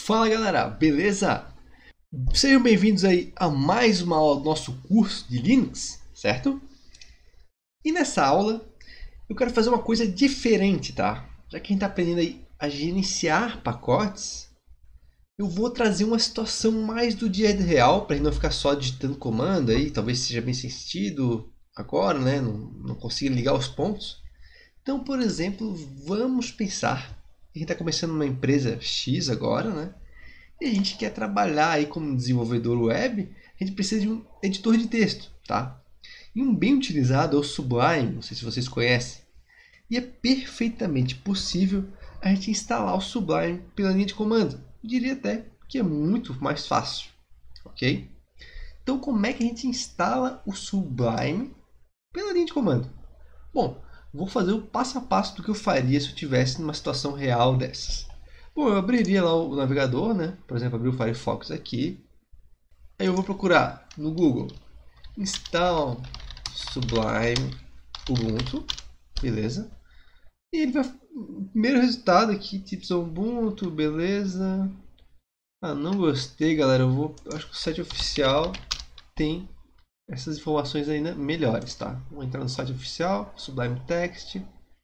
Fala galera, beleza? Sejam bem-vindos aí a mais uma aula do nosso curso de Linux, certo? E nessa aula eu quero fazer uma coisa diferente, tá? Já que a gente está aprendendo aí a gerenciar pacotes, eu vou trazer uma situação mais do dia real, para a gente não ficar só digitando comando aí, talvez seja bem sentido agora, né? Não consiga ligar os pontos. Então, por exemplo, vamos pensar que a gente está começando uma empresa X agora, né? E a gente quer trabalhar aí como desenvolvedor web, a gente precisa de um editor de texto, tá? E um bem utilizado é o Sublime, não sei se vocês conhecem. E é perfeitamente possível a gente instalar o Sublime pela linha de comando. Eu diria até que é muito mais fácil, ok? Então como é que a gente instala o Sublime pela linha de comando? Bom, vou fazer o passo a passo do que eu faria se eu tivesse numa situação real dessas. Bom, eu abriria lá o navegador, né? Por exemplo, abrir o Firefox aqui. Aí eu vou procurar no Google install Sublime Ubuntu, beleza? E ele vai, o primeiro resultado aqui, tips Ubuntu, beleza? Ah, não gostei, galera. Acho que o site oficial tem essas informações ainda melhores, tá? Vou entrar no site oficial, Sublime Text,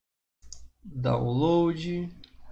download.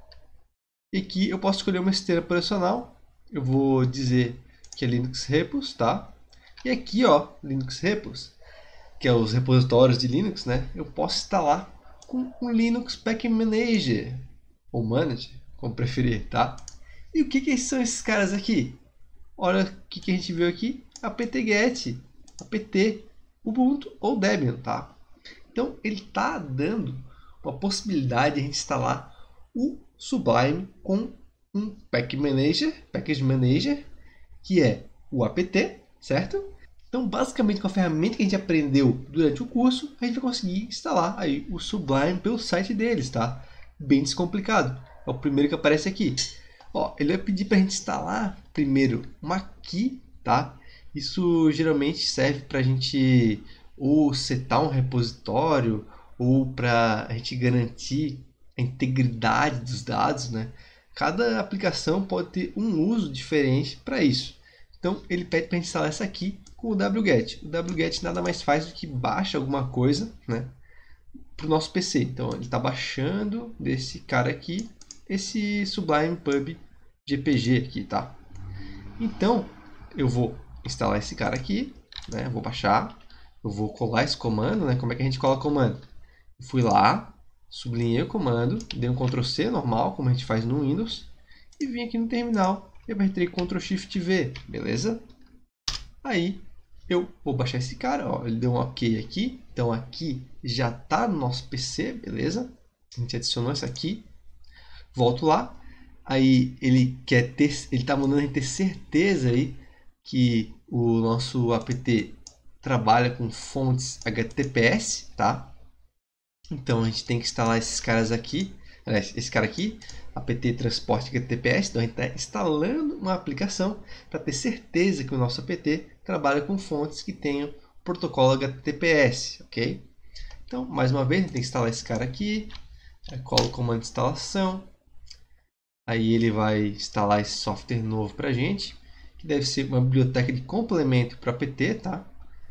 E aqui eu posso escolher uma esteira operacional. Eu vou dizer que é Linux Repos, tá? E aqui, ó, Linux Repos, que é os repositórios de Linux, né? Eu posso instalar com o Linux Package Manager, ou Manager, como preferir, tá? E o que são esses caras aqui? Olha o que a gente viu aqui, apt-get, apt, Ubuntu ou Debian, tá? Então ele está dando uma possibilidade de a gente instalar o Sublime com um Package Manager, que é o apt, certo? Então, basicamente, com a ferramenta que a gente aprendeu durante o curso, a gente vai conseguir instalar aí o Sublime pelo site deles, tá? Bem descomplicado. É o primeiro que aparece aqui. Ó, ele vai pedir para a gente instalar primeiro uma key, tá? Isso geralmente serve para a gente ou setar um repositório ou para a gente garantir a integridade dos dados, né? Cada aplicação pode ter um uso diferente para isso. Então ele pede para instalar essa aqui com o wget. O wget nada mais faz do que baixa alguma coisa, né, para o nosso PC. Então ele está baixando desse cara aqui esse Sublime Pub GPG aqui, tá? Então eu vou instalar esse cara aqui, né? Vou baixar, eu vou colar esse comando, né? Como é que a gente cola o comando? Eu fui lá, sublinhei o comando, dei um Ctrl C normal, como a gente faz no Windows, e vim aqui no terminal e apertei Ctrl Shift V, beleza? Aí eu vou baixar esse cara, ó, ele deu um OK aqui, então aqui já está no nosso PC, beleza? A gente adicionou isso aqui, volto lá, aí ele está mandando a gente ter certeza aí que o nosso apt trabalha com fontes HTTPS, tá? Então a gente tem que instalar esses caras aqui, esse cara aqui, apt transporte HTTPS. Então a gente está instalando uma aplicação para ter certeza que o nosso apt trabalha com fontes que tenham protocolo HTTPS, ok? Então, mais uma vez, a gente tem que instalar esse cara aqui, colo o comando de instalação, aí ele vai instalar esse software novo para a gente, que deve ser uma biblioteca de complemento para apt, tá?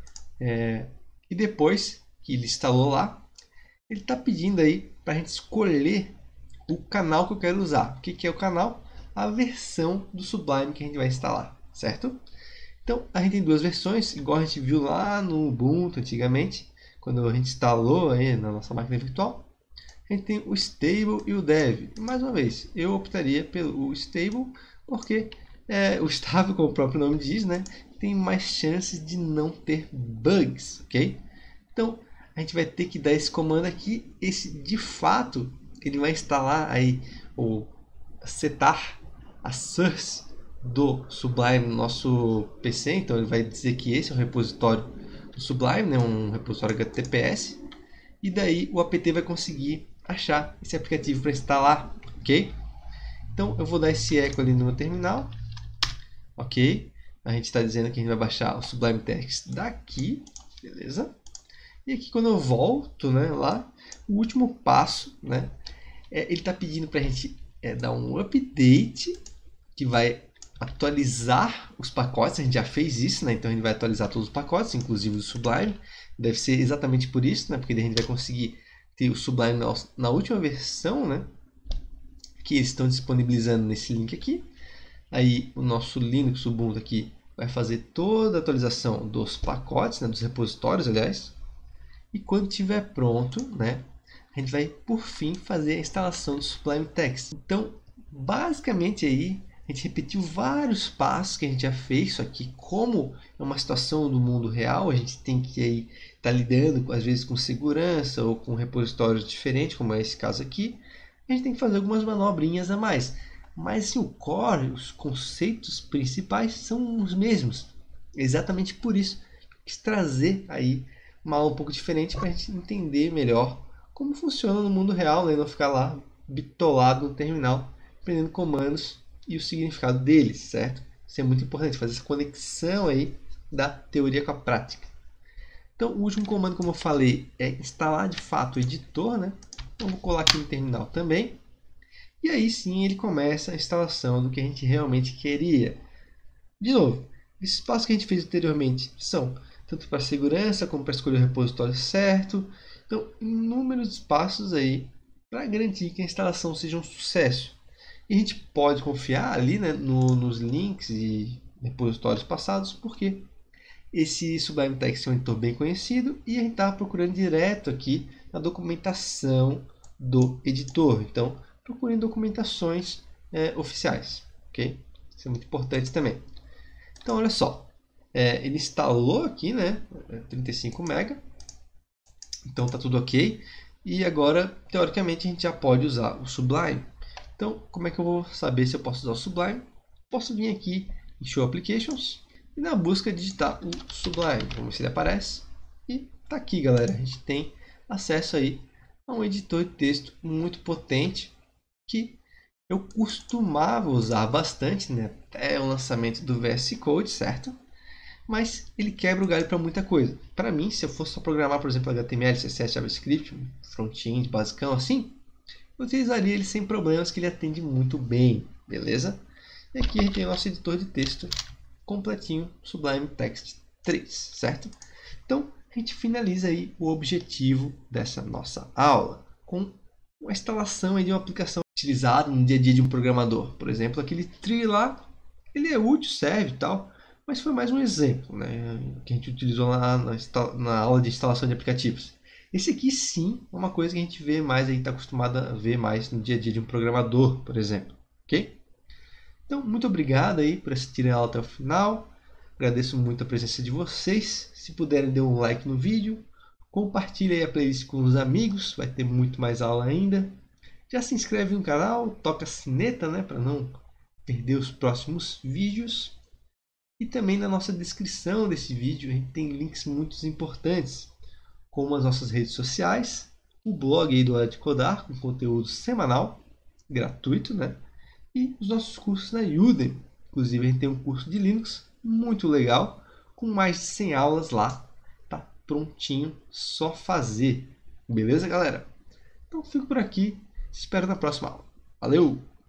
E depois que ele instalou lá, ele está pedindo aí para a gente escolher o canal que eu quero usar. O que é o canal? A versão do Sublime que a gente vai instalar, certo? Então, a gente tem duas versões, igual a gente viu lá no Ubuntu antigamente, quando a gente instalou aí na nossa máquina virtual. A gente tem o Stable e o Dev. E, mais uma vez, eu optaria pelo Stable, porque o estável, como o próprio nome diz, né, tem mais chances de não ter bugs, ok? Então, a gente vai ter que dar esse comando aqui. Esse, de fato, ele vai instalar aí, ou setar a source do Sublime no nosso PC. Então, ele vai dizer que esse é o repositório do Sublime, né? Um repositório HTTPS. E daí o apt vai conseguir achar esse aplicativo para instalar, ok? Então, eu vou dar esse eco ali no meu terminal, ok? A gente está dizendo que a gente vai baixar o Sublime Text daqui, beleza? E aqui quando eu volto, né, lá, o último passo, né, ele está pedindo para a gente dar um update que vai atualizar os pacotes. A gente já fez isso, né? Então a gente vai atualizar todos os pacotes, inclusive o Sublime. Deve ser exatamente por isso, né? Porque a gente vai conseguir ter o Sublime na última versão, né? Que eles estão disponibilizando nesse link aqui. Aí o nosso Linux Ubuntu aqui vai fazer toda a atualização dos pacotes, né? Dos repositórios, aliás. E quando estiver pronto, né? A gente vai, por fim, fazer a instalação do Sublime Text. Então, basicamente aí, a gente repetiu vários passos que a gente já fez. Isso aqui, como é uma situação do mundo real, a gente tem que aí estar lidando, às vezes, com segurança ou com repositórios diferentes, como é esse caso aqui. A gente tem que fazer algumas manobrinhas a mais. Mas assim, o core, os conceitos principais são os mesmos. Exatamente por isso que eu quis trazer aí uma aula um pouco diferente para a gente entender melhor como funciona no mundo real, né? E não ficar lá bitolado no terminal, aprendendo comandos e o significado deles, certo? Isso é muito importante, fazer essa conexão aí da teoria com a prática. Então, o último comando, como eu falei, é instalar de fato o editor, né? Então, vou colar aqui no terminal também. E aí sim ele começa a instalação do que a gente realmente queria. De novo, esses passos que a gente fez anteriormente são tanto para segurança como para escolher o repositório certo. Então, inúmeros passos aí para garantir que a instalação seja um sucesso. E a gente pode confiar ali, né, nos links e repositórios passados, porque esse Sublime Text é um editor bem conhecido e a gente estava procurando direto aqui na documentação do editor. Então, procurem documentações oficiais, ok? Isso é muito importante também. Então, olha só, ele instalou aqui, né, 35 MB, então tá tudo ok. E agora, teoricamente, a gente já pode usar o Sublime. Então, como é que eu vou saber se eu posso usar o Sublime? Posso vir aqui em Show Applications e na busca digitar o Sublime. Vamos ver se ele aparece. E tá aqui, galera. A gente tem acesso aí a um editor de texto muito potente que eu costumava usar bastante, né? Até o lançamento do VS Code, certo? Mas ele quebra o galho para muita coisa. Para mim, se eu fosse só programar, por exemplo, HTML, CSS, JavaScript, front-end, basicão assim, eu utilizaria ele sem problemas, que ele atende muito bem, beleza? E aqui a gente tem o nosso editor de texto completinho, Sublime Text 3, certo? Então, a gente finaliza aí o objetivo dessa nossa aula com a instalação de uma aplicação utilizada no dia a dia de um programador. Por exemplo, aquele tree lá, ele é útil, serve e tal, mas foi mais um exemplo, né, que a gente utilizou lá na aula de instalação de aplicativos. Esse aqui sim é uma coisa que a gente vê mais, está acostumado a ver mais no dia a dia de um programador, por exemplo. Ok? Então, muito obrigado aí por assistirem a aula até o final. Agradeço muito a presença de vocês. Se puderem, dê um like no vídeo. Compartilhe aí a playlist com os amigos. Vai ter muito mais aula ainda. Já se inscreve no canal, toca a sineta, né, para não perder os próximos vídeos. E também na nossa descrição desse vídeo a gente tem links muito importantes, como as nossas redes sociais, o blog aí do Hora de Codar, com conteúdo semanal, gratuito, né? E os nossos cursos na Udemy. Inclusive a gente tem um curso de Linux muito legal, com mais de 100 aulas lá. Tá prontinho, só fazer. Beleza, galera? Então fico por aqui, te espero na próxima aula. Valeu!